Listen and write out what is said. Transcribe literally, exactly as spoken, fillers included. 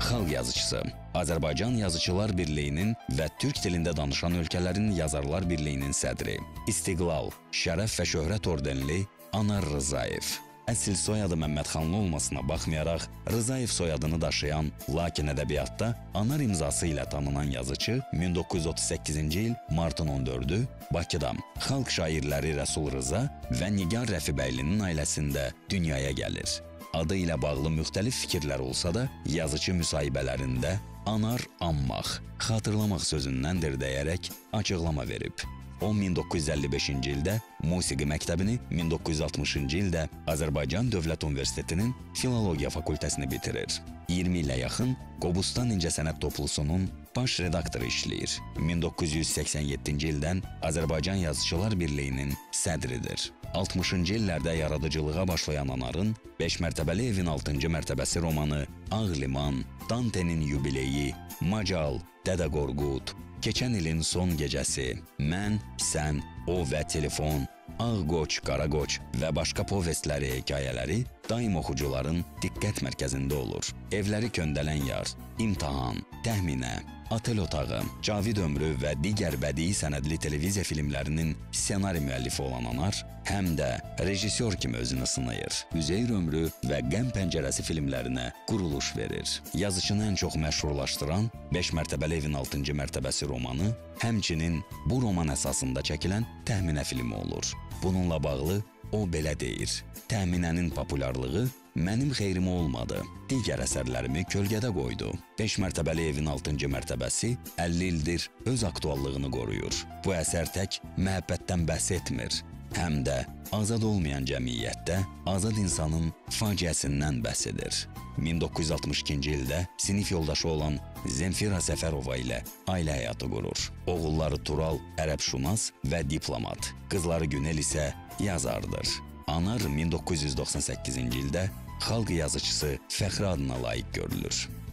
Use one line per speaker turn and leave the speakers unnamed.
xalq yazıçısı, Azərbaycan Yazıçılar Birliyinin və Türk dilində danışan ölkələrin Yazarlar Birliyinin sədri, İstiqlal, Şərəf və Şöhrət ordenli Anar Rzayev. Əsil soyadı Məmmədxanlı olmasına baxmayaraq, Rzayev soyadını daşıyan, lakin ədəbiyyatda Anar imzası ilə tanınan yazıcı min doqquz yüz otuz səkkizinci il martın on dördü Bakıda xalq şairləri Rəsul Rza və Nigar Rəfibəylinin ailəsində dünyaya gəlir. Adı ilə bağlı müxtəlif fikirlər olsa da, yazıcı müsahibələrində anar anmaq, xatırlamaq sözündəndir deyərək açıqlama verib. O min doqquz yüz əlli beşinci ildə musiqi məktəbini, min doqquz yüz altmışıncı ildə Azərbaycan Dövlət Universitetinin Filologiya fakültəsini bitirir. iyirmi ilə yaxın Qobustan İncəsənət Toplusunun baş redaktoru işləyir. min doqquz yüz səksən yeddinci ildən Azərbaycan Yazıçılar Birliyinin sədridir. altmışıncı illərdə yaradıcılığa başlayan Anarın beş mərtəbəli evin altıncı mərtəbəsi romanı Ağ Liman, Dantenin Yubileyi, Macal, Dədə Qorqud, Keçən ilin son gecəsi, Mən, Sən, O və Telefon, Ağ Qoç, Qara Qoç və başqa povestləri, hekayələri daim oxucuların diqqət mərkəzində olur. Evləri köndələn yar, İmtahan, Təxminə, Atel otağı, Cavid ömrü və digər bədii sənədli televiziya filmlərinin ssenari müəllifi olan Anar, həm də rejissor kimi özünü sınayır. Üzeyir ömrü və Qəm pəncərəsi filmlərinə quruluş verir. Yazıçını ən çox məşhurlaşdıran beş mərtəbəli evin altıncı mərtəbəsi romanı, həmçinin bu roman əsasında çəkilən Təxminə filmi olur. Bununla bağlı o belə deyir: Təxminənin populyarlığı mənim xeyrimə olmadı, digər əsərlərimi kölgədə qoydu. beş mərtəbəli evin altıncı mərtəbəsi əlli ildir öz aktuallığını qoruyur. Bu əsər tək məhəbbətdən bəhs etmir, həm də azad olmayan cəmiyyətdə azad insanın faciəsindən bəhs edir. min doqquz yüz altmış ikinci ildə sinif yoldaşı olan Zemfira Səfərova ilə ailə həyatı qurur. Oğulları Tural ərəbşünas və diplomat, qızları Günel isə yazardır. Anar min doqquz yüz doxsan səkkizinci ildə xalq yazıçısı fəxri adına layiq görülür.